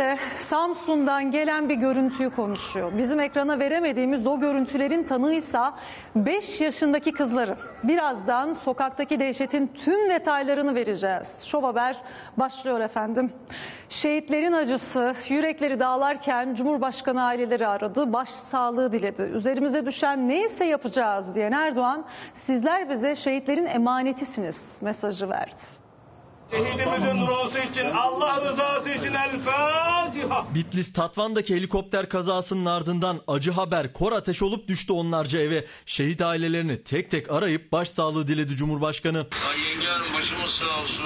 Şimdi Samsun'dan gelen bir görüntüyü konuşuyor. Bizim ekrana veremediğimiz o görüntülerin tanığıysa 5 yaşındaki kızları. Birazdan sokaktaki dehşetin tüm detaylarını vereceğiz. Şov Haber başlıyor efendim. Şehitlerin acısı, yürekleri dağlarken Cumhurbaşkanı aileleri aradı, başsağlığı diledi. Üzerimize düşen neyse yapacağız diyen Erdoğan, sizler bize şehitlerin emanetisiniz mesajı verdi. Şehidimizin ruhu için, Allah rızası için El Fatiha. Bitlis Tatvan'daki helikopter kazasının ardından acı haber kor ateş olup düştü onlarca eve. Şehit ailelerini tek tek arayıp başsağlığı diledi Cumhurbaşkanı. Yenge hanım başımız sağ olsun.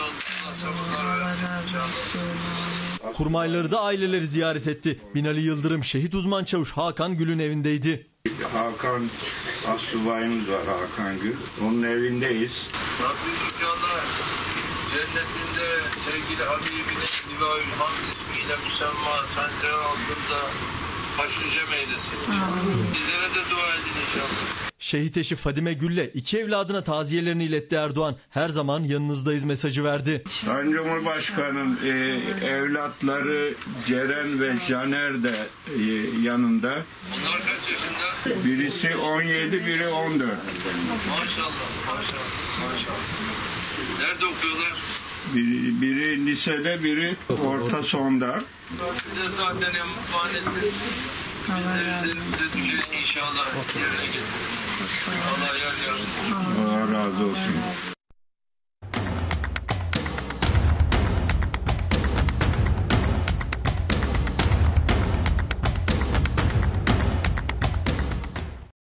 Kurmayları da aileleri ziyaret etti. Binali Yıldırım şehit uzman çavuş Hakan Gül'ün evindeydi. Hakan astsubayımız var, Hakan Gül. Onun evindeyiz. Rabbim Türkiye'de cennetinde sevgili Habibinin Livâül Hamd ismiyle müsemma sancak altında başucem eylesin. Bizlere de dua edin inşallah. Şehit eşi Fadime Gül'le 2 evladına taziyelerini iletti Erdoğan. Her zaman yanınızdayız mesajı verdi. Sayın Cumhurbaşkanım, evlatları Ceren ve Caner de yanında. Onlar kaç yaşında? Birisi 17, biri 14. Maşallah, maşallah. Nerede okuyorlar? Biri lisede, biri orta sonda. Size zaten emanettir. Bizlerimize düşen inşallah yerine getirin. Allah yar yardımcı. Allah razı olsun.